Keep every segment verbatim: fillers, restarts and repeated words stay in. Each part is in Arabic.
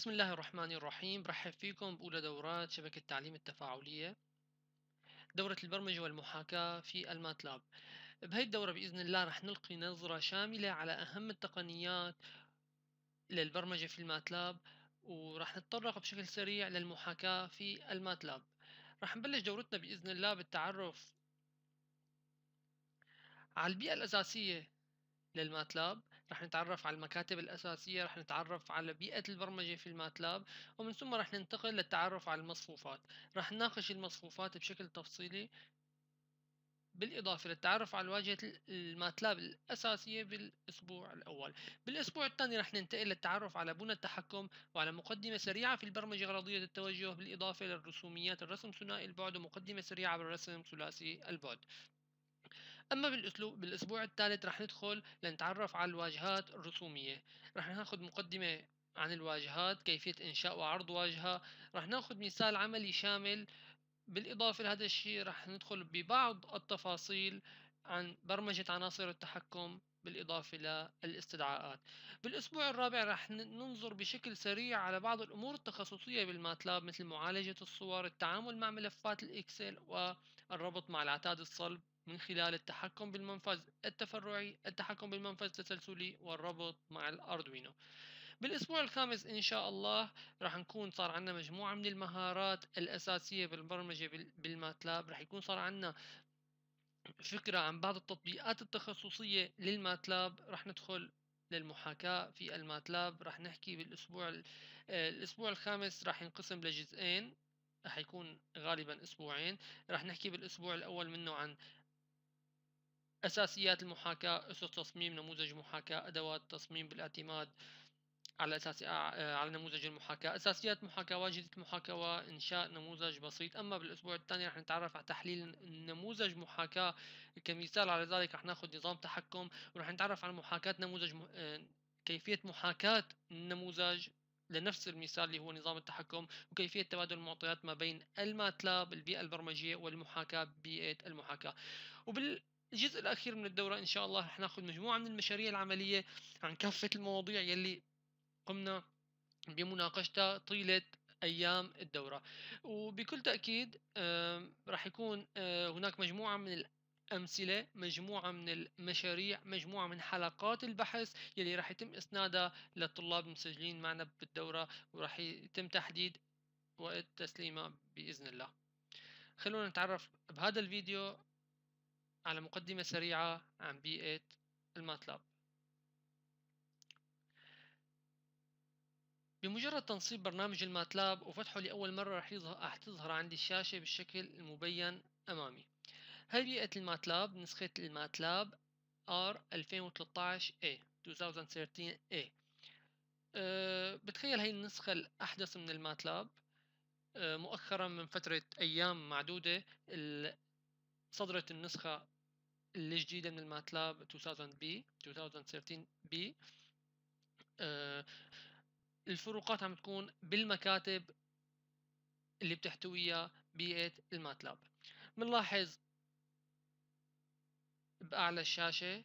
بسم الله الرحمن الرحيم. برحب فيكم بأولى دورات شبكة التعليم التفاعلية، دورة البرمجة والمحاكاة في الماتلاب. بهي الدورة بإذن الله رح نلقي نظرة شاملة على أهم التقنيات للبرمجة في الماتلاب، ورح نتطرق بشكل سريع للمحاكاة في الماتلاب. رح نبلش دورتنا بإذن الله بالتعرف على البيئة الأساسية للماتلاب. رح نتعرف على المكاتب الأساسية، رح نتعرف على بيئة البرمجة في الماتلاب، ومن ثم رح ننتقل للتعرف على المصفوفات. رح نناقش المصفوفات بشكل تفصيلي، بالإضافة للتعرف على واجهة الماتلاب الأساسية بالأسبوع الأول. بالأسبوع الثاني رح ننتقل للتعرف على بنى التحكم وعلى مقدمة سريعة في البرمجة غرضية التوجه، بالإضافة للرسوميات، الرسم ثنائي البعد ومقدمة سريعة بالرسم ثلاثي البعد. أما بالأسلوب بالأسبوع الثالث رح ندخل لنتعرف على الواجهات الرسومية. رح ناخد مقدمة عن الواجهات، كيفية إنشاء وعرض واجهة. رح ناخد مثال عملي شامل. بالإضافة لهذا الشيء رح ندخل ببعض التفاصيل عن برمجة عناصر التحكم، بالإضافة للاستدعاءات. بالأسبوع الرابع رح ن- ننظر بشكل سريع على بعض الأمور التخصصية بالماتلاب، مثل معالجة الصور، التعامل مع ملفات الإكسل، والربط مع العتاد الصلب من خلال التحكم بالمنفذ التفرعي، التحكم بالمنفذ التسلسلي، والربط مع الأردوينو. بالأسبوع الخامس إن شاء الله راح نكون صار عندنا مجموعة من المهارات الأساسية بالبرمجة بال- بالماتلاب. راح يكون صار عندنا فكرة عن بعض التطبيقات التخصصية للماتلاب. راح ندخل للمحاكاة في الماتلاب. راح نحكي بالأسبوع ال- آه، الأسبوع الخامس راح ينقسم لجزئين، راح يكون غالبا أسبوعين. راح نحكي بالأسبوع الأول منه عن أساسيات المحاكاة، أسس تصميم نموذج محاكاة، أدوات تصميم بالاعتماد على أساس آه، على نموذج المحاكاة، أساسيات محاكاة، واجهة المحاكاة، وإنشاء نموذج بسيط. أما بالأسبوع الثاني رح نتعرف على تحليل نموذج محاكاة. كمثال على ذلك رح ناخذ نظام تحكم، ورح نتعرف على محاكاة نموذج م... آه، كيفية محاكاة النموذج لنفس المثال اللي هو نظام التحكم، وكيفية تبادل المعطيات ما بين الماتلاب البيئة البرمجية والمحاكاة بيئة المحاكاة. وبالجزء الأخير من الدورة إن شاء الله رح ناخذ مجموعة من المشاريع العملية عن كافة المواضيع يلي قمنا بمناقشتها طيلة أيام الدورة. وبكل تأكيد آم، راح يكون آه، هناك مجموعة من الأمثلة، مجموعة من المشاريع، مجموعة من حلقات البحث يلي راح يتم إسنادها للطلاب المسجلين معنا بالدورة، وراح يتم تحديد وقت تسليمها بإذن الله. خلونا نتعرف بهذا الفيديو على مقدمة سريعة عن بيئة الماتلاب. بمجرد تنصيب برنامج الماتلاب وفتحه لأول مرة رح يظهر رح تظهر عندي الشاشة بالشكل المبين أمامي. هاي بيئة الماتلاب، نسخة الماتلاب آر ألفين وثلاثة عشر إيه ألفين وثلاثة عشر إيه. أه بتخيل هاي النسخة الأحدث من الماتلاب. أه مؤخرا من فترة أيام معدودة ال- صدرت النسخة الجديدة من الماتلاب ألفين بي ألفين وثلاثة عشر بي. أه الفروقات عم تكون بالمكاتب اللي بتحتويها بيئة الماتلاب. بنلاحظ بأعلى الشاشة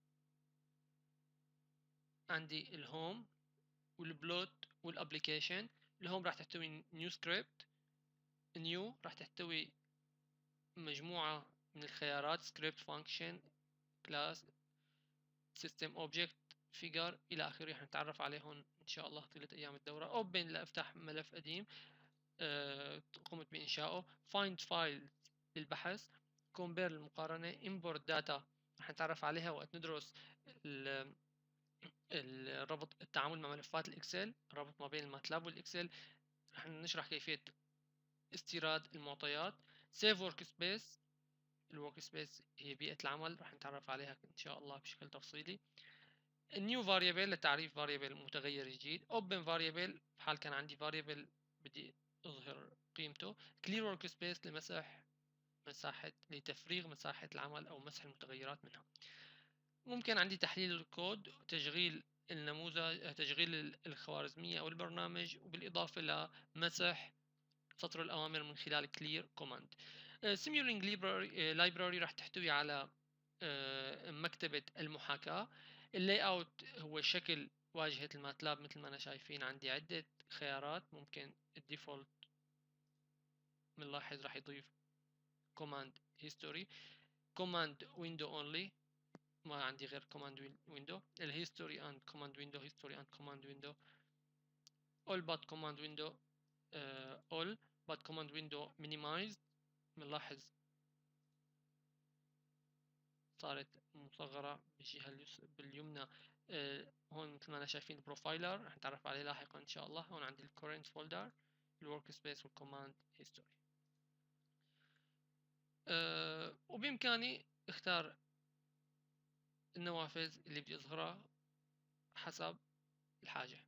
عندي الهوم والبلوت والابليكيشن. الهوم راح تحتوي نيو سكريبت، نيو راح تحتوي مجموعة من الخيارات سكريبت، فانكشن، كلاس، سيستم، اوبجكت، فيجر إلى آخره. رح نتعرف عليهم إن شاء الله طيلة أيام الدورة. أوبن لأفتح ملف قديم أه قمت بإنشائه. فايند فايل للبحث. كومبير للمقارنة. امبورت داتا رح نتعرف عليها وقت ندرس الربط، التعامل مع ملفات الإكسل، الربط ما بين الماتلاب والإكسل. رح نشرح كيفية استيراد المعطيات. سيف ورك سبيس، الورك سبيس هي بيئة العمل، رح نتعرف عليها إن شاء الله بشكل تفصيلي. النيو فاريبل لتعريف فاريبل متغير جديد. اوبن فاريبل في حال كان عندي فاريبل بدي اظهر قيمته. كلير ورك سبيس لمسح مساحة لتفريغ مساحة العمل أو مسح المتغيرات منها. ممكن عندي تحليل الكود وتشغيل النموذج، تشغيل الخوارزمية أو البرنامج، وبالإضافة لمسح سطر الأوامر من خلال clear command. Simulink library راح تحتوي على آه، مكتبة المحاكاة. اللاي اوت هو شكل واجهة الماتلاب مثل ما أنا شايفين عندي عدة خيارات. ممكن الديفولت بنلاحظ راح يضيف command history command window only، ما عندي غير command window. ال history and command window history and command window all but command window uh, all but command window minimized. بنلاحظ صارت مصغرة بالجهة باليمنى. آه هون مثل ما أنا شايفين البروفايلر رح نتعرف عليه لاحقا إن شاء الله. هون عندي الكورنت فولدر الورك سبيس والكوماند هيستوري. أه وبإمكاني اختار النوافذ اللي بدي اظهرها حسب الحاجة.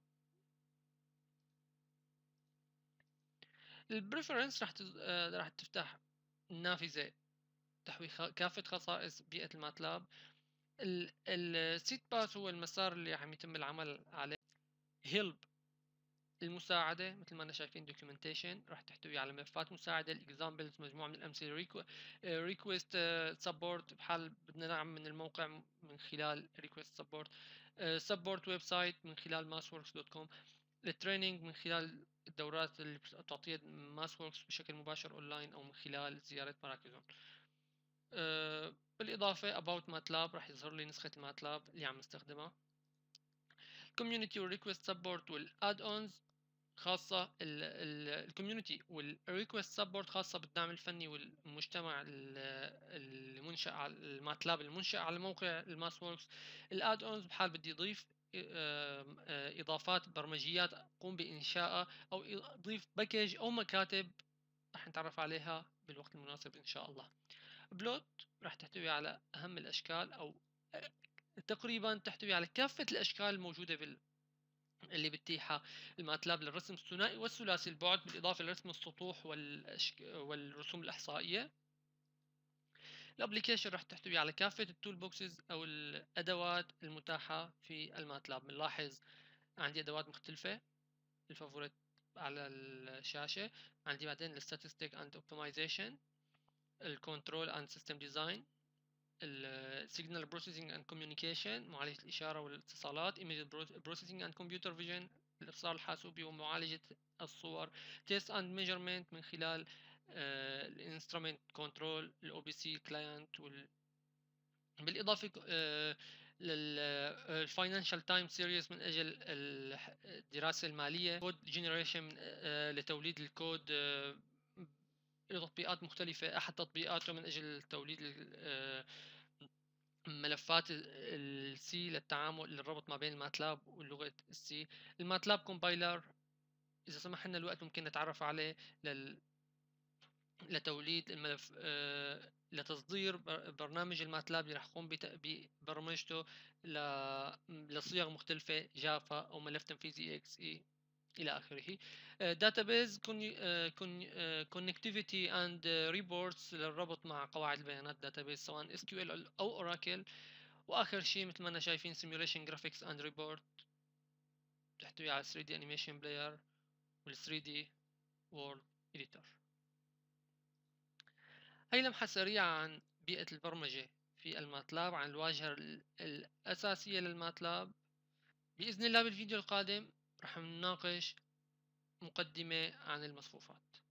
البريفرنس راح تز... أه راح تفتح النافذة تحوي خ... كافة خصائص بيئة الماتلاب. السيت باث هو المسار اللي عم يتم العمل عليه. هيلب المساعدة مثل ما أنا شايفين دوكيومنتيشن راح تحتوي على ملفات مساعدة. الإكزامبلز مجموعة من الأمثلة. ريكوست سبورت بحال بدنا ندعم من الموقع من خلال ريكوست سبورت. سبورت ويب سايت من خلال ماسوركس دوت كوم. التريننج من خلال الدورات اللي بتعطيها ماسوركس بشكل مباشر اونلاين او من خلال زيارة مراكزهم. أه بالإضافة about ماتلاب راح يظهر لي نسخة الماتلاب اللي عم نستخدمها. community والريكوست سبورت والاد اونز خاصة الكوميونتي والريكوست سبورت خاصة بالدعم الفني والمجتمع المنشأ على الماتلاب المنشأ على موقع الماس ووركس. الاد اونز بحال بدي اضيف اضافات برمجيات اقوم بانشائها او اضيف باكج او مكاتب رح نتعرف عليها بالوقت المناسب ان شاء الله. بلوت رح تحتوي على اهم الاشكال او تقريبا تحتوي على كافة الاشكال الموجودة بال اللي بتتيحها الماتلاب للرسم الثنائي والثلاثي البعد بالإضافة لرسم السطوح والأشك... والرسوم الإحصائية. الابليكيشن راح تحتوي على كافة التول بوكسز أو الأدوات المتاحة في الماتلاب. بنلاحظ عندي أدوات مختلفة الفافوريت على الشاشة. عندي بعدين الستاتستيك اند اوبتمايزيشن الكنترول اند سيستم ديزاين السيجنال بروسيسنج اند كوميونيكيشن معالجة الإشارة والاتصالات ايمج بروسيسنج اند كمبيوتر فيجن الإفصال الحاسوبي ومعالجة الصور تيست اند ميجرمنت من خلال الانسترومنت كنترول الاو بي سي كلاينت وال بالإضافة للفاينانشال تايم سيريز من أجل الدراسة المالية. كود جنريشن لتوليد الكود لتطبيقات مختلفة. أحد تطبيقاته من أجل توليد ملفات السي للتعامل للربط ما بين الماتلاب واللغة السي. الماتلاب كومبايلر إذا سمح لنا الوقت ممكن نتعرف عليه لل... لتوليد الملف آه... لتصدير برنامج الماتلاب اللي راح يقوم ببرمجته ل... لصيغ مختلفة جافا أو ملف تنفيذي إكس إي إلى آخره. داتابيز كونكتيفيتي اند ريبورتس للربط مع قواعد البيانات داتابيز سواء اس كيو ال أو اوراكل. واخر شيء مثل ما انا شايفين simulation graphics and report تحتوي على ثري دي animation player وال ثري دي world editor. هي لمحة سريعة عن بيئة البرمجة في الماتلاب عن الواجهة الأساسية للماتلاب. بإذن الله بالفيديو القادم رح نناقش مقدمة عن المصفوفات.